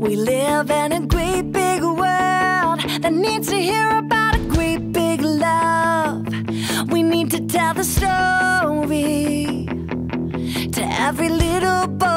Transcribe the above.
We live in a great big world that needs to hear about a great big love. We need to tell the story to every little boy